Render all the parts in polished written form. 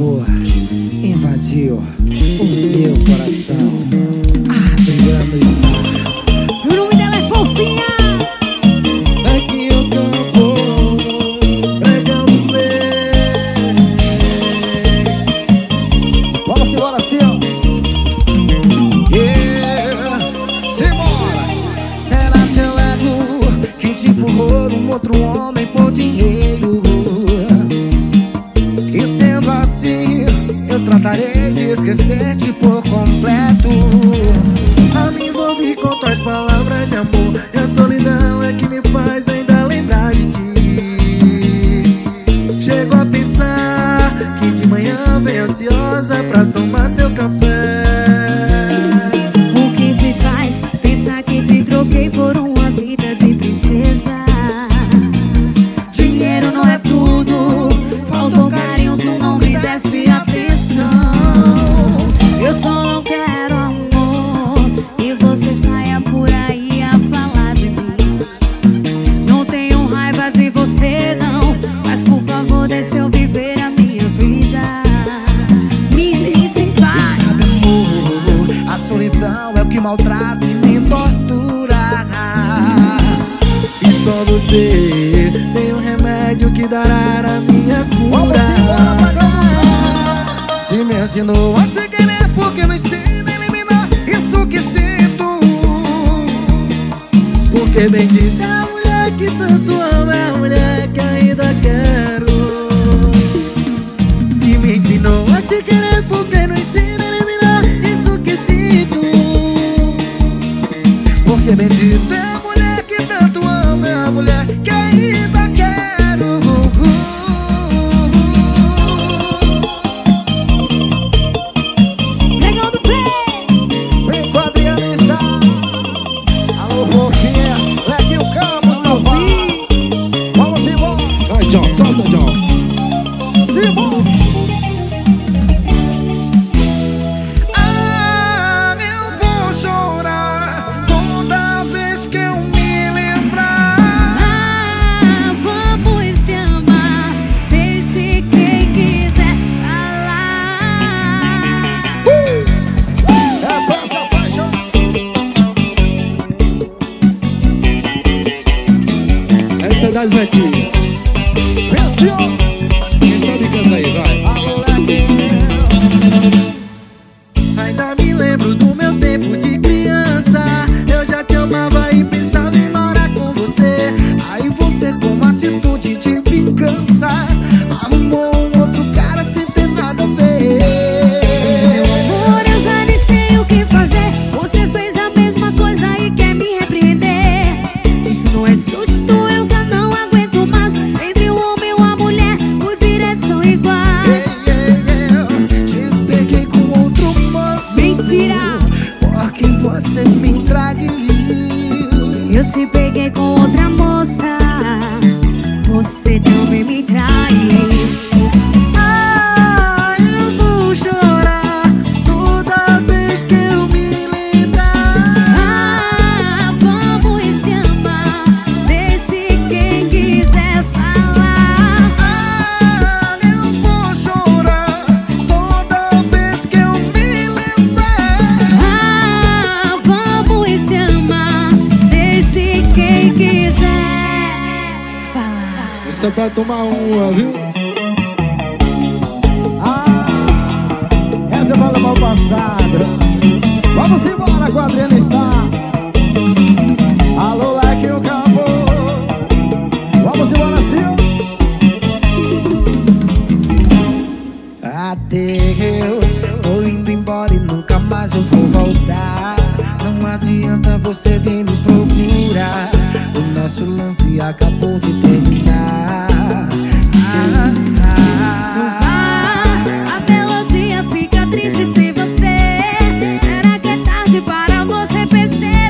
amor invadiu o meu coração. Adriano está. O nome dela é Fofinha. Aqui eu campo, pregando play. Vamos embora assim, ó. Simbora. Será que eu erro quem te empurrou um outro homem por dinheiro? E sendo assim, eu tratarei de esquecer-te por completo. A me envolver com tuas palavras de amor, e a solidão é que me faz ainda lembrar de ti. Chego a pensar que de manhã vem ansiosa pra tomar seu café. O que te faz pensar que te troquei por uma vida de princesa? Dinheiro não é tudo, faltou carinho, tu não me desse atenção. Eu só não quero amor e você saia por aí a falar de mim. Não tenho raiva de você não, mas por favor deixa eu viver a minha vida. Me deixe em paz. Sabe, amor, a solidão é o que maltrata e me tortura. E só você tem um remédio que dará a minha cura. Se me ensinou a te querer, porque não ensina a eliminar isso que sinto. Porque bendita é a mulher que tanto ama, é a mulher que ainda quero. Se me ensinou a te querer, porque não ensina a eliminar isso que sinto. Porque bendita é a mulher que tanto ama, é a mulher que ainda quero. Legal do play. Vem com a Adriana está. Alô, Fofinha, Leque o Campos, meu filho. Vamos embora. Vai, John, solta, John. Simbora. Eu vou chorar toda vez que eu me lembrar. Vamos se amar, deixe quem quiser falar. É pra se apaixonar. Essa é das Zequinha. Venceu. Quem sabe canta aí, vai. Alô, Leque. Ainda me lembro do meu tempo de criança. Eu já te amava e pensava em morar com você. Aí você, com uma atitude de vingança, arrumou um outro cara sem ter nada a ver. Meu amor, eu já nem sei o que fazer. Você fez a mesma coisa e quer me repreender. Isso não é justo, eu já não aguento mais. Entre o homem e uma mulher, os direitos são iguais. Te peguei com outro moço. Mentira! Porque você me traiu. Eu te peguei com outra moça, você também me traiu. Eu vou chorar toda vez que eu me lembrar. Vamos se amar, deixe quem quiser falar. Eu vou chorar toda vez que eu me lembrar. Vamos se amar, deixe quem quiser falar. Isso é pra tomar uma, viu? Essa é pra levar o passado. Vamos embora com a Adriana está. Alô, Leque o Campo. Vamos embora assim, ó. Adeus, tô indo embora e nunca mais eu vou voltar. Não adianta você vir me procurar. O nosso lance acabou de terminar. Não vá, a melodia fica triste sem você. Será que é tarde para você perceber?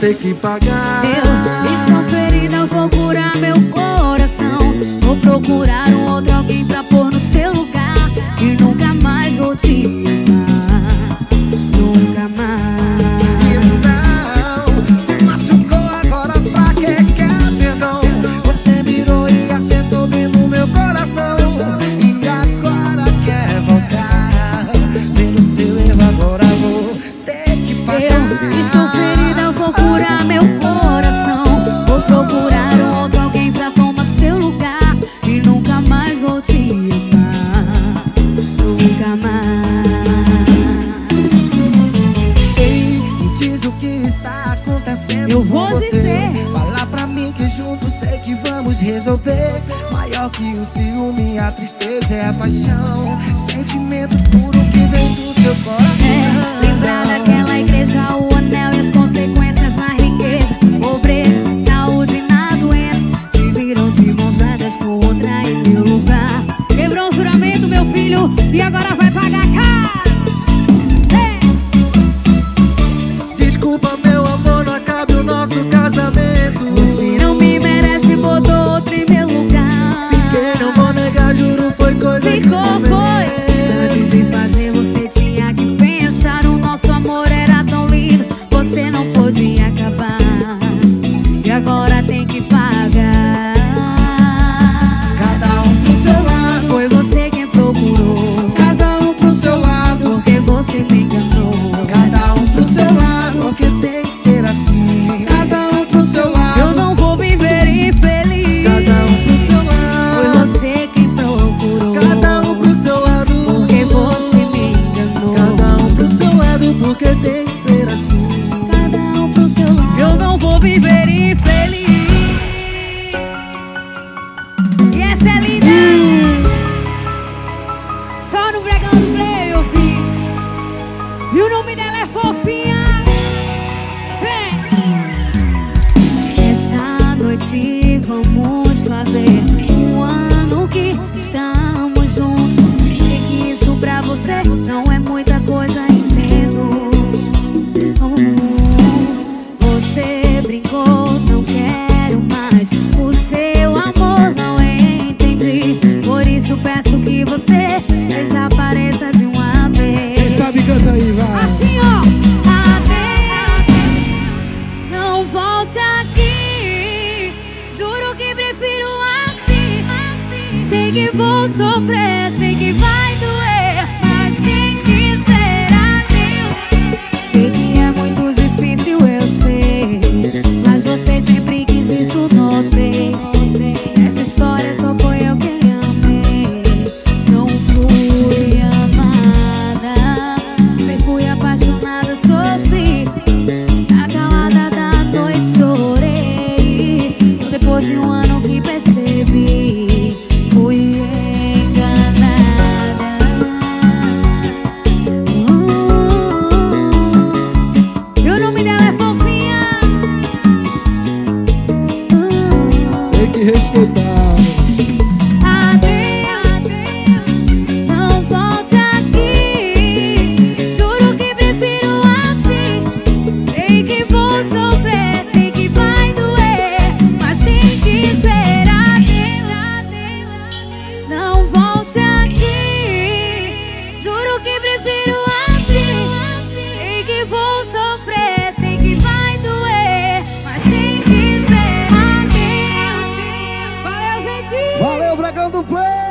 ter que pagar. Eu estou ferida, eu vou curar meu coração. Vou procurar um outro alguém pra pôr no seu lugar. E nunca mais vou te amar, nunca mais. E não, se machucou agora pra que quer perdão? Você mirou e acertou bem no meu coração. E agora quer voltar. Vendo seu erro agora vou ter que pagar. Eu estou ferida, eu vou curar meu coração. Vou procurar um outro alguém pra tomar seu lugar. E nunca mais vou te amar, nunca mais. Ei, me diz o que está acontecendo. Eu vou com você. dizer. Fala pra mim que juntos sei que vamos resolver. Maior que o ciúme, a tristeza é a paixão. Sentimento puro que vem do seu coração. Lembrar daquela igreja, o anel e as consequências na riqueza, pobreza, saúde na doença. Te viram de mãos dadas com outra em meu lugar. Quebrou o juramento, meu filho, e agora vai pagar caro. Desculpa, meu amor, não acabe o nosso casamento. Você não me merece, botou outro em meu lugar. Fiquei, não vou negar, juro, foi coisa que Ficou, não foi. Antes de fazer, você tinha que pensar. O nosso amor era tão lindo, você não podia acabar. E agora tem que pagar. Cada um pro seu lado, Foi você quem procurou, cada um pro seu lado, porque você me enganou. cada um pro seu lado, porque tem que ser assim. Cada um pro seu lado, Eu não vou viver infeliz. cada um pro seu Foi lado, você quem procurou, cada um pro seu lado, porque você me enganou. cada um pro seu lado, porque tem que ser assim. Cada um pro seu lado. Eu não vou viver infeliz. E essa é linda. Só no Bregando Play, eu vi. E o nome dela é fofinha. Vem. Essa noite vamos fazer um ano que estamos juntos. Sei que isso pra você não é muita coisa, entendo. Você brincou, não quero mais o seu amor, não entendi. Por isso peço que você desapareça de uma vez. Quem sabe canta aí, vai. Assim, ó. Adeus, não volte aqui. Juro que prefiro assim. Sei que vou sofrer, sei que vai doer, mas tem que ser adeus. Sei que é muito difícil, eu sei, mas você sempre quis isso, notei. Essa história só foi eu quem amei. Não fui amada, sempre fui apaixonada, sofri. Na calada da noite chorei. Só depois de um ano que percebi, fui enganada. E o nome dela é fofinha. Tem que respeitar. Adeus, não volte aqui. Juro que prefiro assim. Sei que vou sofrer, sei que vai doer, mas tem que ser adeus. Não volte aqui. Juro que prefiro assim. Sei que vou sofrer, sei que vai doer, mas tem que ser adeus. Valeu, gente! Valeu, Bregando Play!